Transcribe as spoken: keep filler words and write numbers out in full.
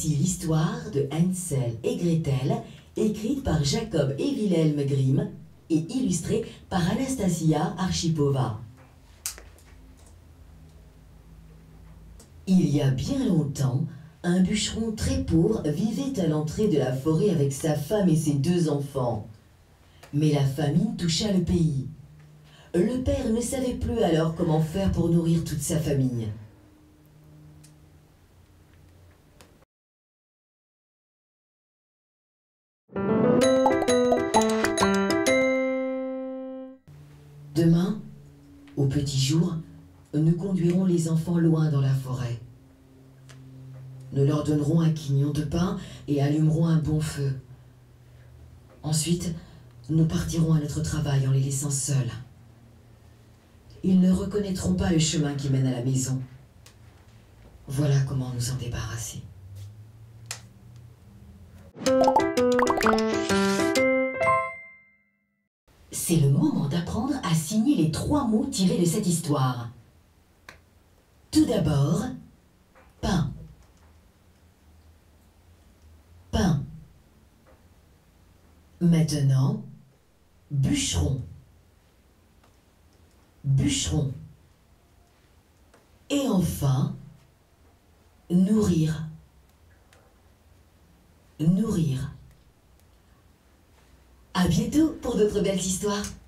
Voici l'histoire de Hansel et Gretel, écrite par Jacob et Wilhelm Grimm et illustrée par Anastasia Archipova. Il y a bien longtemps, un bûcheron très pauvre vivait à l'entrée de la forêt avec sa femme et ses deux enfants. Mais la famine toucha le pays. Le père ne savait plus alors comment faire pour nourrir toute sa famille. Demain, au petit jour, nous conduirons les enfants loin dans la forêt. Nous leur donnerons un quignon de pain et allumerons un bon feu. Ensuite, nous partirons à notre travail en les laissant seuls. Ils ne reconnaîtront pas le chemin qui mène à la maison. Voilà comment nous en débarrasser. C'est le moment d'apprendre à signer les trois mots tirés de cette histoire. Tout d'abord, pain. Pain. Maintenant, bûcheron. Bûcheron. Et enfin, nourrir. Nourrir. À bientôt pour d'autres belles histoires.